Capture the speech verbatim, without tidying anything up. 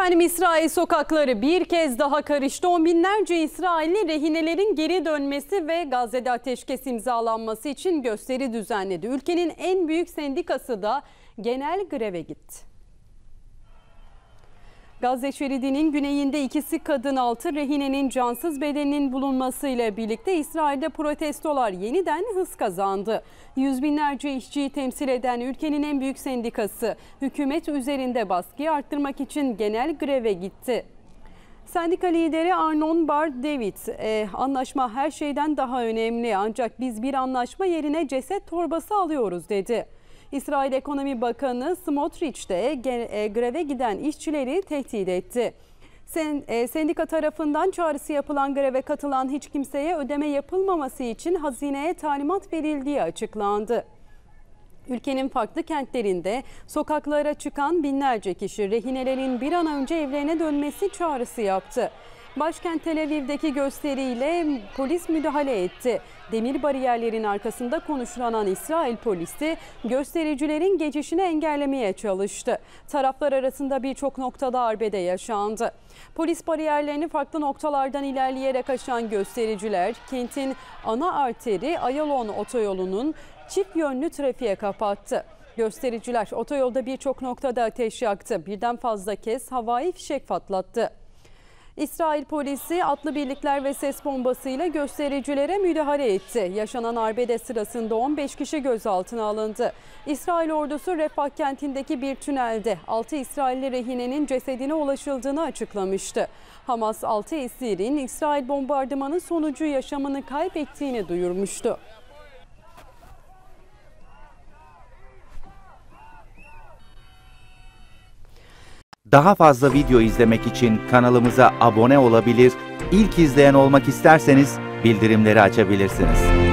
Efendim İsrail sokakları bir kez daha karıştı. On binlerce İsrailli rehinelerin geri dönmesi ve Gazze'de ateşkes imzalanması için gösteri düzenledi. Ülkenin en büyük sendikası da genel greve gitti. Gazze şeridinin güneyinde ikisi kadın altı rehinenin cansız bedeninin bulunmasıyla birlikte İsrail'de protestolar yeniden hız kazandı. Yüz binlerce işçiyi temsil eden ülkenin en büyük sendikası hükümet üzerinde baskıyı arttırmak için genel greve gitti. Sendika lideri Arnon Bar David, e, anlaşma her şeyden daha önemli ancak biz bir anlaşma yerine ceset torbası alıyoruz dedi. İsrail Ekonomi Bakanı Smotrich de greve giden işçileri tehdit etti. Sen, e, sendika tarafından çağrısı yapılan greve katılan hiç kimseye ödeme yapılmaması için hazineye talimat verildiği açıklandı. Ülkenin farklı kentlerinde sokaklara çıkan binlerce kişi rehinelerin bir an önce evlerine dönmesi çağrısı yaptı. Başkent Tel Aviv'deki gösteriyle polis müdahale etti. Demir bariyerlerin arkasında konuşlanan İsrail polisi göstericilerin geçişini engellemeye çalıştı. Taraflar arasında birçok noktada arbede yaşandı. Polis bariyerlerini farklı noktalardan ilerleyerek aşan göstericiler kentin ana arteri Ayalon otoyolunun çift yönlü trafiğe kapattı. Göstericiler otoyolda birçok noktada ateş yaktı. Birden fazla kez havai fişek patlattı. İsrail polisi atlı birlikler ve ses bombasıyla göstericilere müdahale etti. Yaşanan arbede sırasında on beş kişi gözaltına alındı. İsrail ordusu Refah kentindeki bir tünelde altı İsrailli rehinenin cesedine ulaşıldığını açıklamıştı. Hamas altı esirin İsrail bombardımanı sonucu yaşamını kaybettiğini duyurmuştu. Daha fazla video izlemek için kanalımıza abone olabilir, ilk izleyen olmak isterseniz bildirimleri açabilirsiniz.